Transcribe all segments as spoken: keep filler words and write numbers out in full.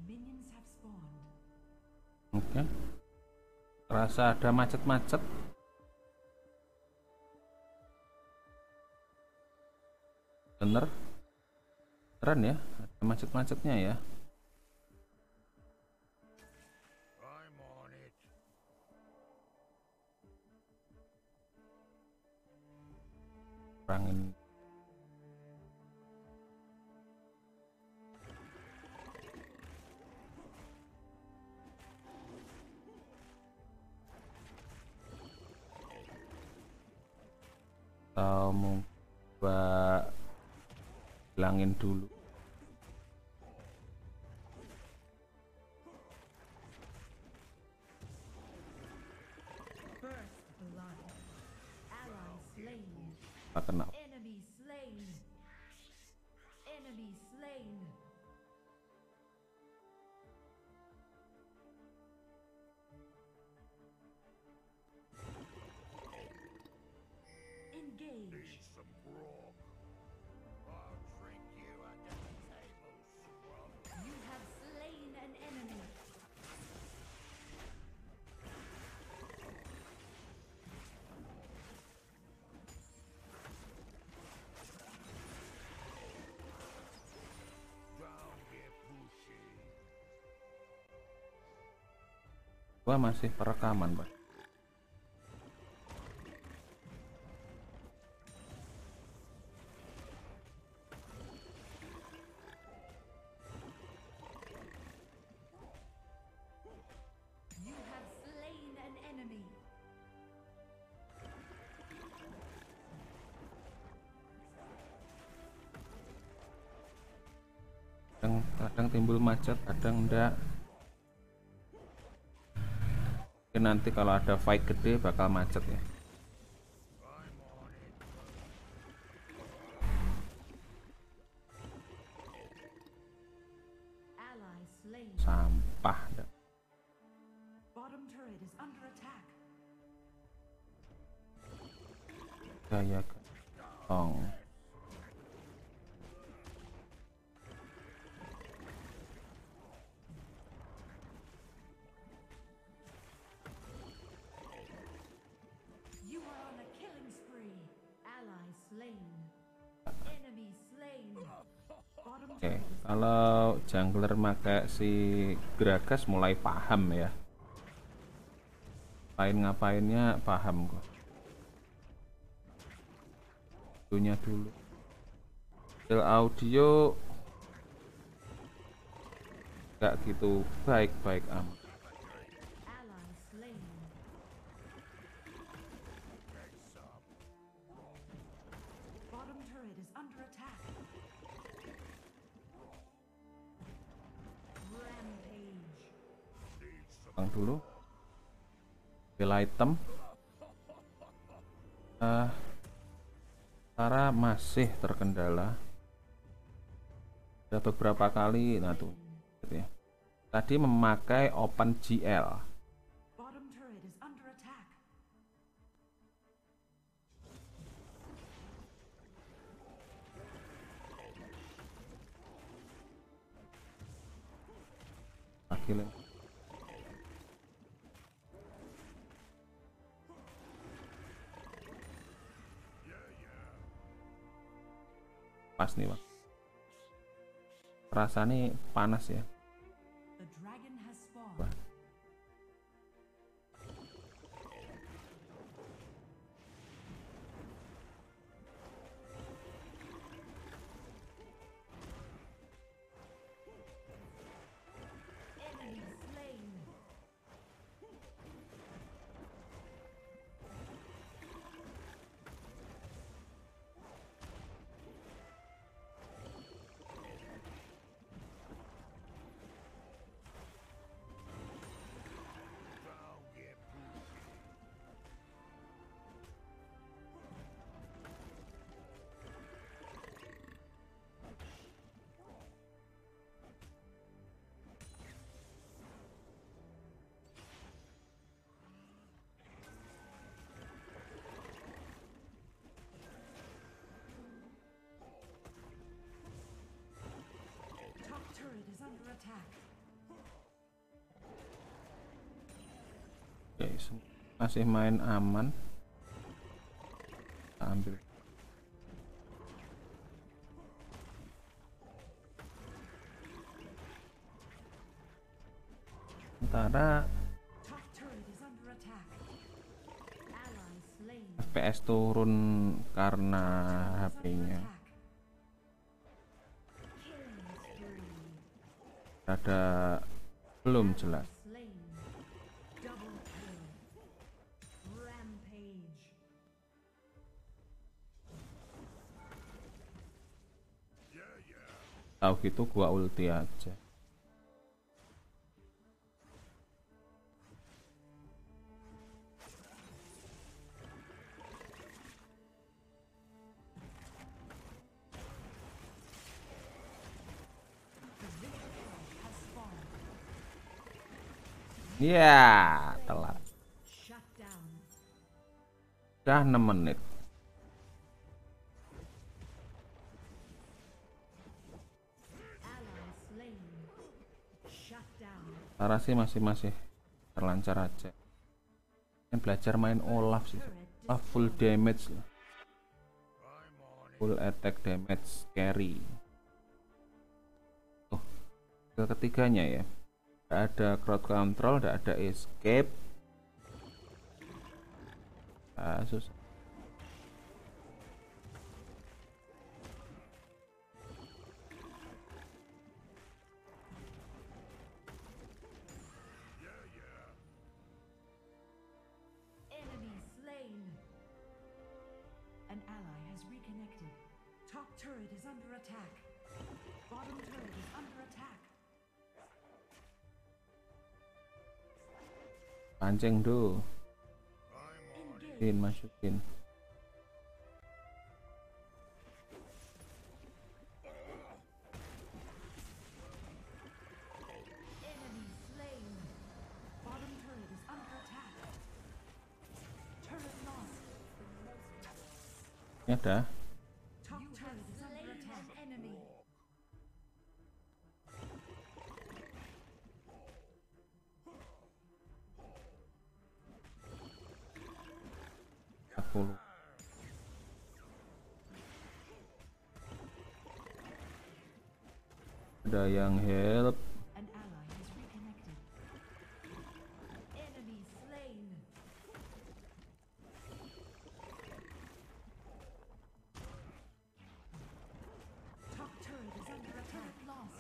Minions have spawned. Oke. Rasa ada macet-macet. Bener. Keren ya, ada macet-macetnya ya. I'm on it. Kurangin. Atau mau coba hilangin dulu. First blood. Ally slain. Tak kena. Enemy slain. Enemy slain. Engage. Need some grog. I'll drink you under the table, scrub. You have slain an enemy. Don't get pushy. Gua masih perekaman, Pak. You have slain an enemy. Kadang, kadang timbul macet, kadang enggak. Mungkin nanti kalau ada fight gede bakal macet ya. I'm on it. Ally slain. Sampah dah. Bottom turret is under attack. Gaya gentong. You are on a killing spree. Ally slain. Enemy slain. Bottom Oke, turret is kalau jungler pakai si Gragas mulai paham ya. Ngapain ngapainnya paham kok. Dunia dulu. Hasil audio nggak gitu baik-baik amat. ally slain. Bottom turret is under attack. Rampage. Bang dulu. Skill item. Uh, Tara masih terkendala. Ada beberapa kali, nah tuh, gitu ya. Tadi memakai Open G L. Bottom turret is under attack. Akhirnya. Pas nih bang. Rasanya panas ya. The dragon has spawned. Wah. Enemy slain. masih main aman. Kita ambil. Sementara Top turret is under attack. Ally slain. F P S turun karena H P-nya. Killing spree. Ada belum jelas. Slain. Double kill. Rampage. Tahu gitu gua ulti aja. Ya, telat. Shut down. Udah enam menit. Ally slain. Shut down. Tara sih masih masih terlancar aja. Yang belajar main Olaf sih. Olaf full damage lah. Full attack damage carry. Oh, ke ketiganya ya. Nggak ada crowd control, nggak ada escape. Ah, susah. Enemy slain. An ally has reconnected. Top turret is under attack. Bottom turret is under attack. Pancing do. Engage. Masukin, masukin. Enemy slain. Bottom turret is under attack. Turret lost. Ini ada. Top turret is under attack. Enemy. empat puluh. Ada yang help. An ally has reconnected. Enemy slain. Top turret is under attack. Lost.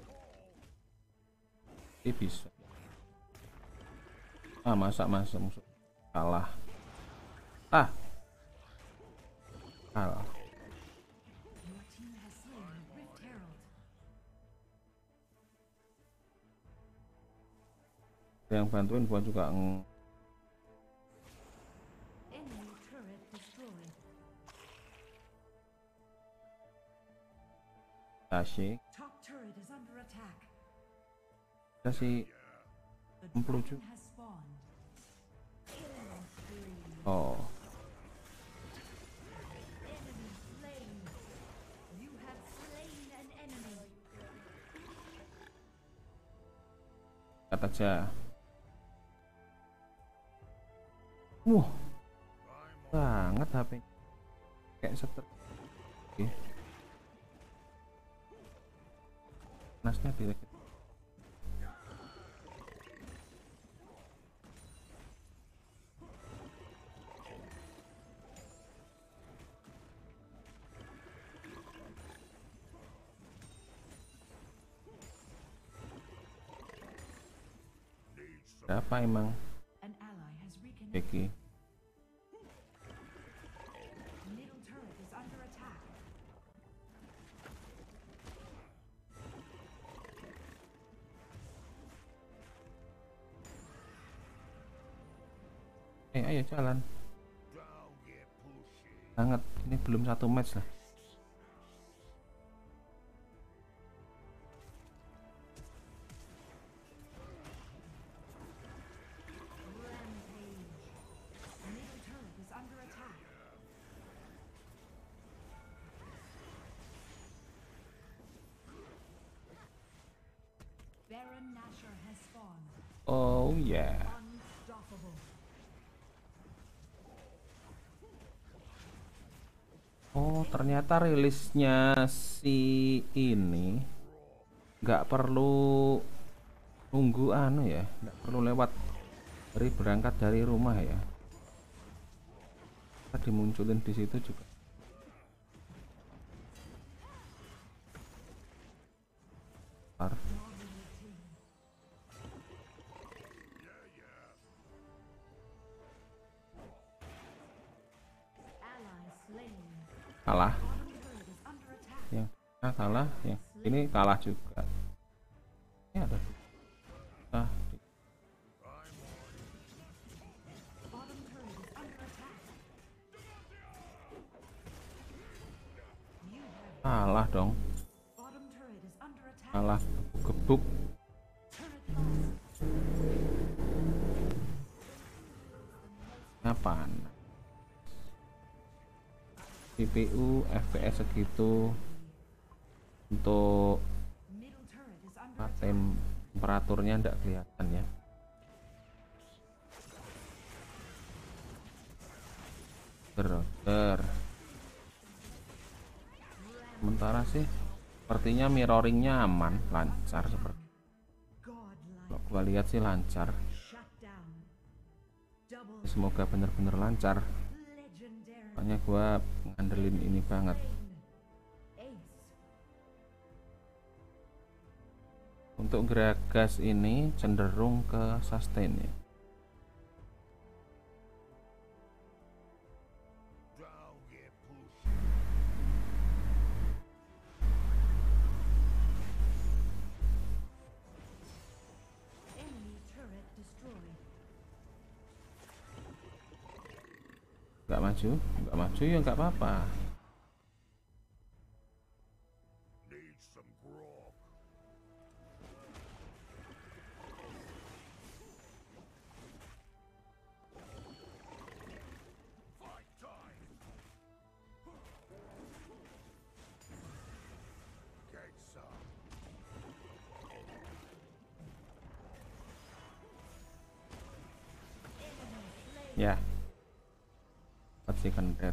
Ini bisa. Ah, masa masa musuh kalah. Ah, kalah. Your team has slain Rift Herald. Yang bantuin gua juga ng Enemy turret destroyed. asik. Top turret is under attack. Kita sih The enam puluh dragon juga. has spawned. Killing spree. Oh, Enemy slain. You have slain an enemy. kata aja. Wah, banget H P kayak seter. Oke. Nasnya bila berapa emang An ally has reconnected. Becky? Middle turret is under attack. Eh, ayo jalan. Don't get pushy. Sangat ini belum satu match lah. Rampage. Middle turret is under attack. Baron Nashor has spawned. Oh yeah. Unstoppable. Oh, ternyata rilisnya si ini nggak perlu nunggu anu ya, nggak perlu lewat dari berangkat dari rumah ya. Tadi dimunculin di situ juga. Bentar. Kalah. Yang nah, kalah, yang ini kalah juga. Ini ada. Ah, kalah dong. Kalah gebuk. Apaan? C P U F P S segitu untuk temperaturnya enggak kelihatan ya. Ter, sementara sih sepertinya mirroringnya aman, lancar seperti. Kalau gua lihat sih lancar. Semoga benar-benar lancar. Makanya gua ngandelin ini banget. Untuk Gragas ini cenderung ke sustain ya. Nggak maju, nggak maju ya nggak apa-apa. Ya, empat sekunder.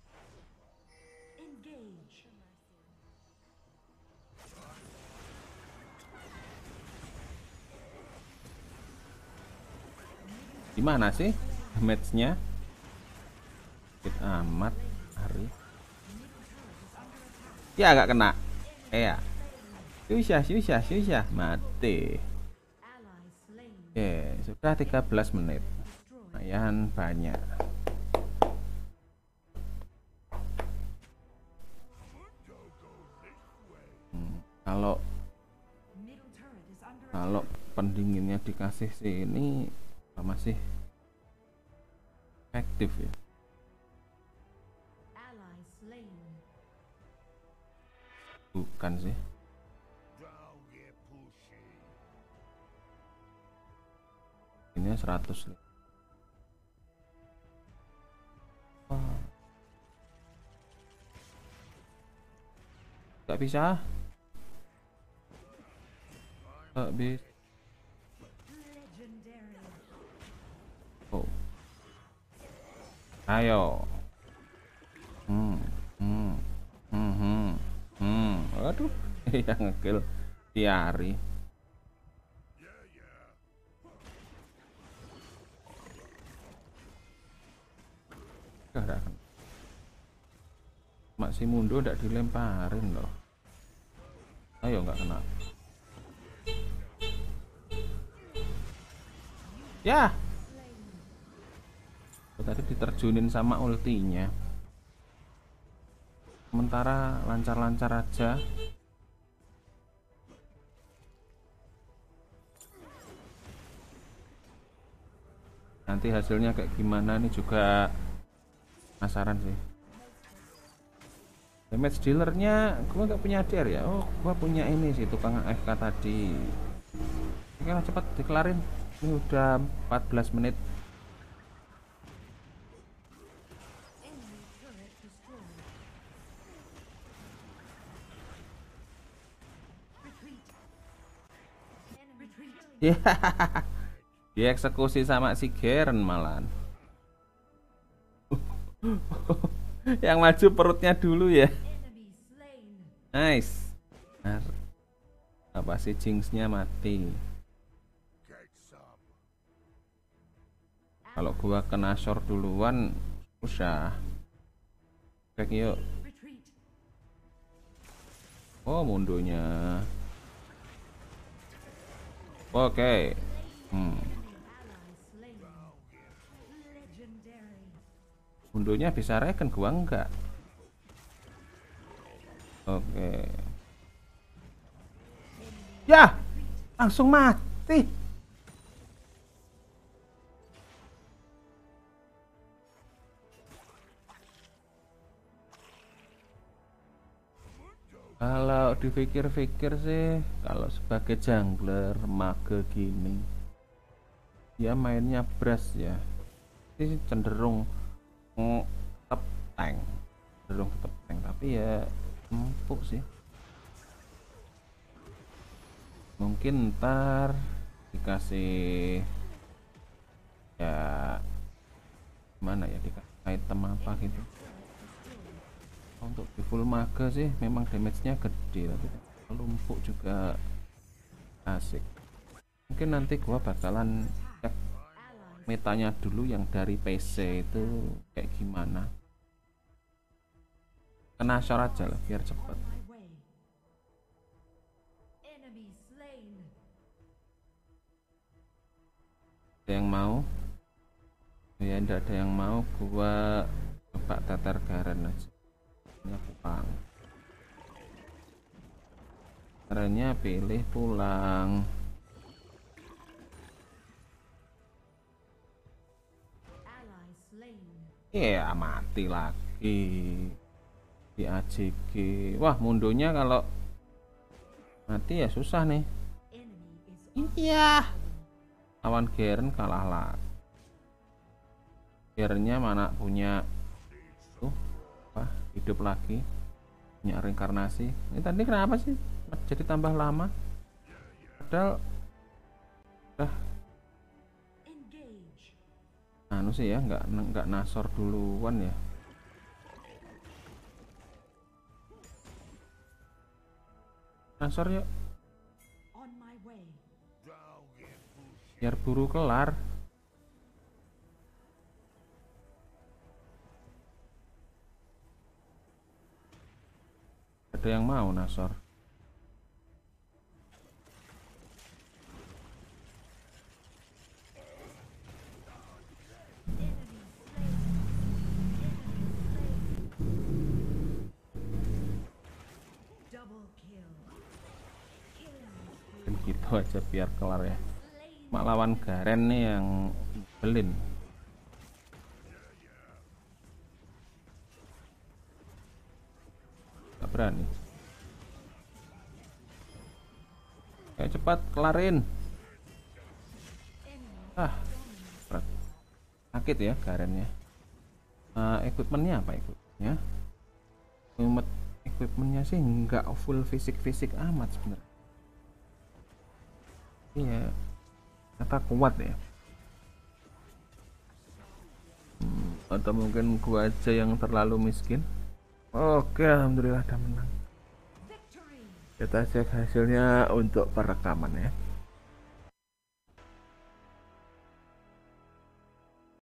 Gimana sih damage-nya? Sedikit amat hari. Ya agak kena. Eh ya. Susah, susah, susah, mati. Oke, sudah tiga belas menit. Lumayan banyak. Hmm, kalau kalau pendinginnya dikasih sini masih efektif ya. Bukan sih. Ini seratus. Oh. Gak bisa. Gak bisa. Oh. Ayo. Hmm. Hmm. Hmm. Hmm. Hmm. Aduh, yang ngekill Tiari. Maksimundo ndak dilemparin loh. Ayo nggak kena. Ya. Tadi diterjunin sama ultinya. Sementara lancar-lancar aja. Nanti hasilnya kayak gimana nih juga penasaran sih. Damage dealernya gua nggak punya D R ya. Oh, gua punya ini sih tukang A F K tadi. Oke lah, cepat dikelarin. Ini udah empat belas menit. Ya, dieksekusi sama si Garen malan. Yang maju perutnya dulu ya. Enemy slain. Nice. Nah, apa sih Jinx-nya mati. Get some. Kalau gua kena short duluan usah. Back yuk. Retreat. Oh, mundonya. Oke. Hmm. Ally slain. Legendary. Mundonya bisa regen, gua enggak. Oke. Ya, langsung mati. Kalau dipikir-pikir sih, kalau sebagai jungler mage gini, ya mainnya brass ya, sih cenderung mm, tetap tank, cenderung tetap tank, tapi ya empuk sih. Mungkin ntar dikasih ya mana ya, dikasih item apa gitu. Untuk di full mage sih memang damage-nya gede, tapi kalau empuk juga asik. Mungkin nanti gua bakalan cek metanya dulu yang dari P C itu kayak gimana. Kena short aja lah biar cepet. On my way. Enemy slain. Ada yang mau? Ya enggak ada yang mau, gua coba teter Garen aja. Ini pulang. Caranya pilih pulang. Ally slain. Iya mati lagi di A J G. Wah mundonya kalau mati ya susah nih. Enemy is Iya. Lawan Garen kalah lah. Garennya mana punya tuh apa hidup lagi, punya reinkarnasi. Ini tadi kenapa sih jadi tambah lama? Padahal udah engage. anu sih ya, nggak nggak nasor duluan ya. Nasor yuk On my way. Don't get bullshit. biar buru kelar. Ada yang mau nasor? Double kill. Killing spree. Dan gitu aja biar kelar ya. Slain. Mak lawan Garen nih yang belin. Gak berani. Kayak cepat kelarin. Ah, berat. Sakit ya Garennya. Uh, equipmentnya apa equipmentnya? Equipment equipmentnya sih nggak full fisik-fisik amat sebenarnya. Iya, kata kuat ya. Hmm, atau mungkin gua aja yang terlalu miskin. Oke, alhamdulillah udah menang. Victory. Kita cek hasilnya untuk perekaman ya.